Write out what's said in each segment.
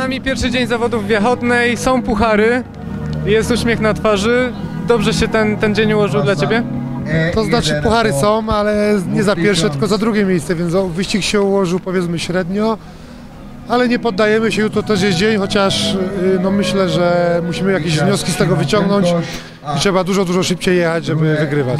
nami pierwszy dzień zawodów w Wiechodnej, są puchary, jest uśmiech na twarzy. Dobrze się ten dzień ułożył dla Ciebie? To znaczy puchary są, ale nie za pierwsze, tylko za drugie miejsce, więc wyścig się ułożył powiedzmy średnio. Ale nie poddajemy się, jutro też jest dzień, chociaż no myślę, że musimy jakieś wnioski z tego wyciągnąć i trzeba dużo szybciej jechać, żeby wygrywać.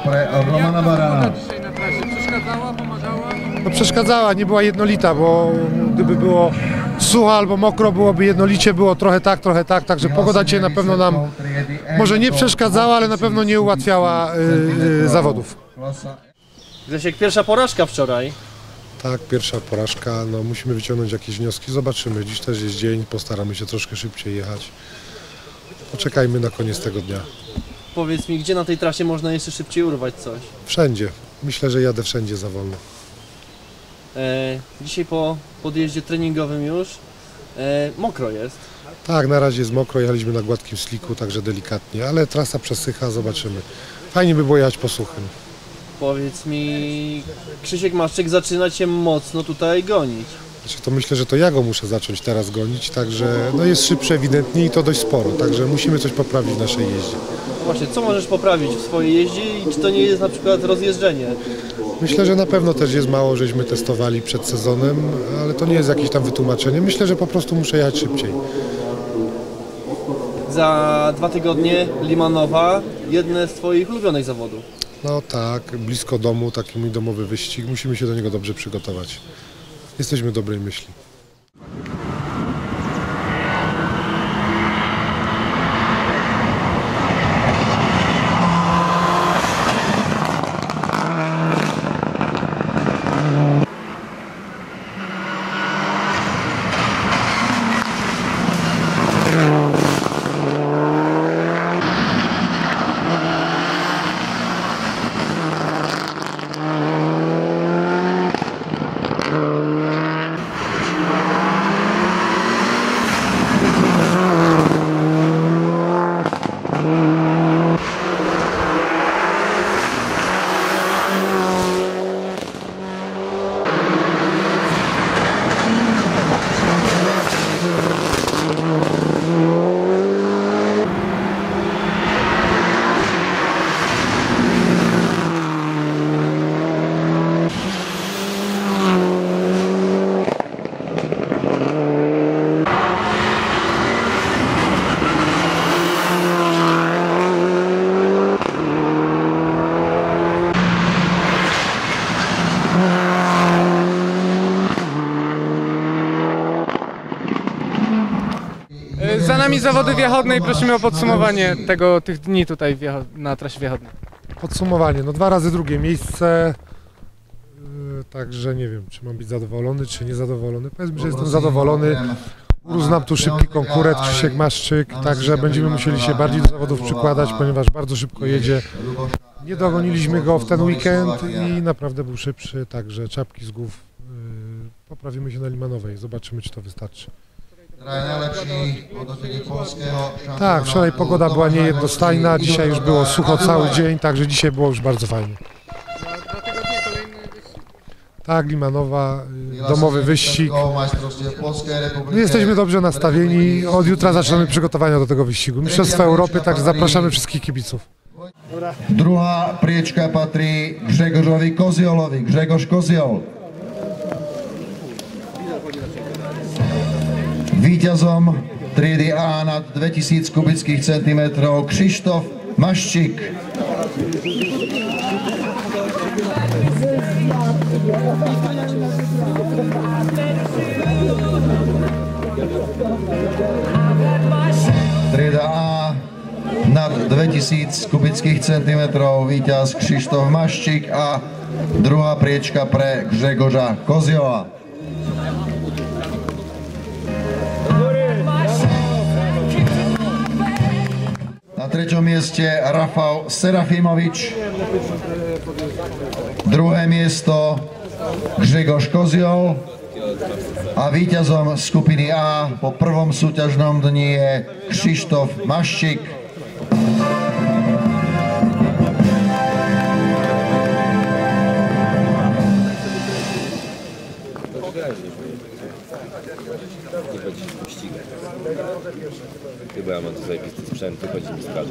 Przeszkadzała, pomagała? No przeszkadzała, nie była jednolita, bo gdyby było sucho albo mokro, byłoby jednolicie, było trochę tak, także pogoda dzisiaj na pewno nam może nie przeszkadzała, ale na pewno nie ułatwiała zawodów. Grzesiek, pierwsza porażka wczoraj. Tak, pierwsza porażka, no musimy wyciągnąć jakieś wnioski, zobaczymy, dziś też jest dzień, postaramy się troszkę szybciej jechać. Poczekajmy na koniec tego dnia. Powiedz mi, gdzie na tej trasie można jeszcze szybciej urwać coś? Wszędzie, myślę, że jadę wszędzie za wolno. Dzisiaj po podjeździe treningowym już mokro jest. Tak, na razie jest mokro, jechaliśmy na gładkim sliku, także delikatnie, ale trasa przesycha, zobaczymy. Fajnie by było jechać po suchym. Powiedz mi, Krzysiek Maszczyk zaczyna Cię mocno tutaj gonić. Znaczy, to myślę, że to ja go muszę zacząć teraz gonić, także no jest szybszy ewidentnie i to dość sporo, także musimy coś poprawić w naszej jeździe. No właśnie, co możesz poprawić w swojej jeździe i czy to nie jest na przykład rozjeżdżenie? Myślę, że na pewno też jest mało, żeśmy testowali przed sezonem, ale to nie jest jakieś tam wytłumaczenie. Myślę, że po prostu muszę jechać szybciej. Za 2 tygodnie Limanowa, jedne z Twoich ulubionych zawodów. No tak, blisko domu, taki mój domowy wyścig, musimy się do niego dobrze przygotować. Jesteśmy dobrej myśli. Za nami zawody w Wiechodnej, prosimy o podsumowanie tych dni tutaj na trasie Wiechodnej. Podsumowanie, no 2 razy drugie miejsce, także nie wiem, czy mam być zadowolony, czy niezadowolony. Powiedzmy, że jestem zadowolony. Urósł nam tu szybki konkurent Krzysiek Maszczyk, także będziemy musieli się bardziej do zawodów przykładać, ponieważ bardzo szybko jedzie. Nie dogoniliśmy go w ten weekend i naprawdę był szybszy, także czapki z głów. Poprawimy się na Limanowej, zobaczymy, czy to wystarczy. Tak, wczoraj pogoda była niejednostajna, dzisiaj już było sucho cały dzień, także dzisiaj było już bardzo fajnie. Tak, Limanowa, domowy wyścig. My jesteśmy dobrze nastawieni, od jutra zaczynamy przygotowania do tego wyścigu. Mistrzostwa Europy, także zapraszamy wszystkich kibiców. Druhá priečka patrí Grzegorzowi Koziolovi. Grzegorz Koziol. Víťazom triedy A nad 2000 kubických centimetrov Krzysztof Maszczyk. Trieda A nad 2000 kubických centimetrov víťaz Krzysztof Maszczyk a druhá priečka pre Grzegorza Koziola. Na 3. mieste Rafał Serafimovič. Druhé miesto Grzegorz Koziol. A víťazom skupiny A po prvom súťažnom dni je Krzysztof Maszczyk. Nie będzie sprzęt wychodzi mi z kadry.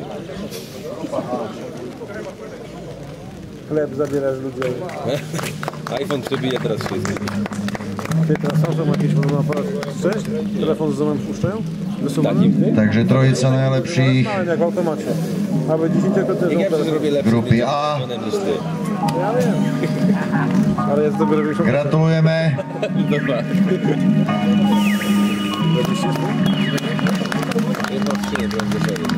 Chleb zabierasz ludziom. iPhone przebije teraz wszystkich. Ty teraz Samsung ma jakiś podobny aparat? Cześć? Telefon z zoomem puszczają? Wysuwany? Takim? Takže trojica najlepších Tak, jak w automacie. Aby 10 tylko też Ja przecież robię lepszy grupy A. telefonem niż ty. Ja wiem. Ale jest dopiero większą. Gratulujeme. Dobra. Jedno w skrzynie, broń do siebie.